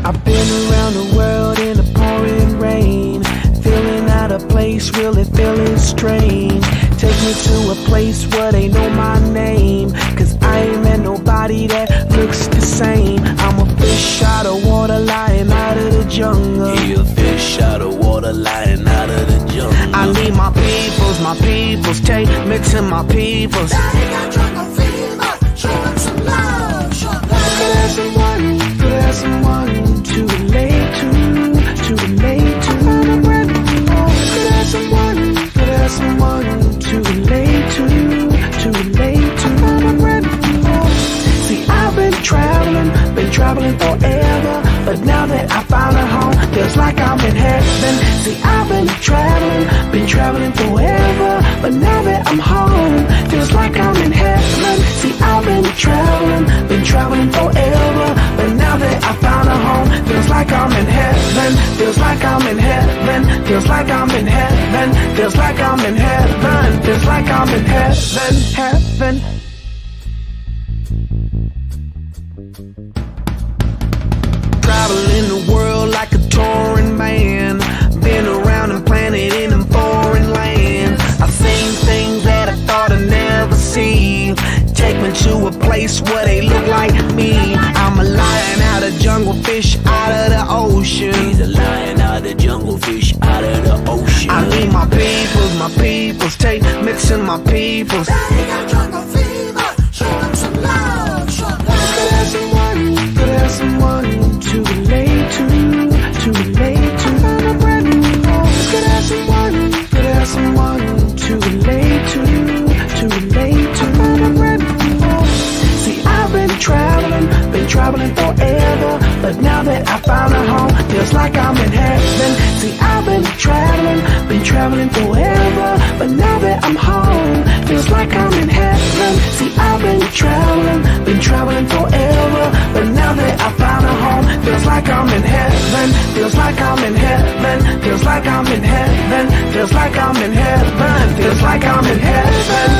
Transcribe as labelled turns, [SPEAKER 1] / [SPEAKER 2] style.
[SPEAKER 1] I've been around the world in the pouring rain, feeling out of place, really feeling strange. Take me to a place where they know my name, cause I ain't met nobody that looks the same. I'm a fish out of water, lying out of the jungle.
[SPEAKER 2] He a fish out of water, lying out of the jungle.
[SPEAKER 1] I need my peoples, take me to my peoples.
[SPEAKER 3] Daddy got jungle fever, show him some love, show love.
[SPEAKER 1] Could have someone to relate to, to relate to. Could have someone to relate to, to relate to. See, I've been traveling forever, but now that I found a home, feels like I'm in heaven. See, I've been traveling forever, but now that I'm home, feels like I'm in heaven. See, I've been traveling forever, but now that I found a home, feels like I'm in heaven. Feels like I'm in heaven. Feels like I'm in heaven. Feels like I'm in heaven. Feels like I'm in heaven. Heaven. Traveling the world like a touring man, been around the planet in them foreign lands. I've seen things that I thought I'd never see. Take me to a place where they look like me. I'm a lion out of jungle, fish out of the ocean.
[SPEAKER 2] He's a lion out of the jungle, fish out of the ocean.
[SPEAKER 1] I need my peoples, take me to my peoples.
[SPEAKER 3] Daddy got jungle fever, show him some love, show love.
[SPEAKER 1] Could have someone to relate to, to relate to. Could have someone to relate to, to relate to. See, I've been traveling forever, but now that I found a home, feels like I'm in heaven. See, I've been traveling forever, but now that I'm home, feels like I'm in heaven. See, I've been traveling forever, but now that I found a home, feels like I'm in heaven. Feels like I'm in heaven. Feels like I'm in heaven. Feels like I'm in heaven. Feels like I'm in heaven.